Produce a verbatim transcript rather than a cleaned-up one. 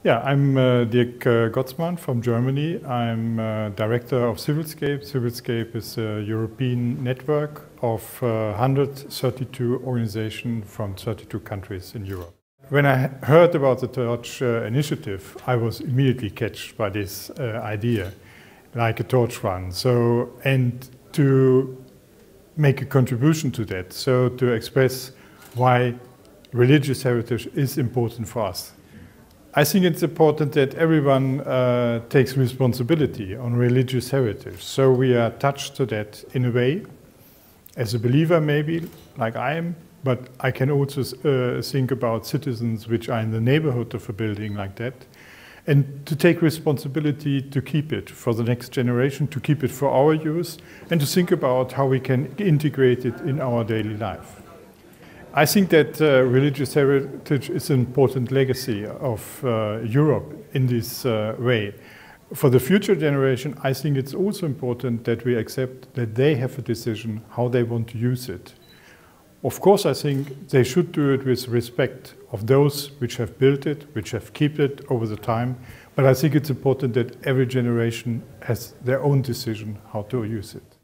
Yeah, I'm uh, Dirk uh, Gottsmann from Germany. I'm uh, director of Civilscape. Civilscape is a European network of uh, one hundred thirty-two organizations from thirty-two countries in Europe. When I heard about the Torch uh, initiative, I was immediately catched by this uh, idea, like a torch run. So, and to make a contribution to that, so to express why religious heritage is important for us. I think it's important that everyone uh, takes responsibility on religious heritage. So we are touched to that in a way, as a believer maybe, like I am, but I can also uh, think about citizens which are in the neighborhood of a building like that, and to take responsibility to keep it for the next generation, to keep it for our use, and to think about how we can integrate it in our daily life. I think that uh, religious heritage is an important legacy of uh, Europe in this uh, way. For the future generation, I think it's also important that we accept that they have a decision how they want to use it. Of course, I think they should do it with respect of those which have built it, which have kept it over the time. But I think it's important that every generation has their own decision how to use it.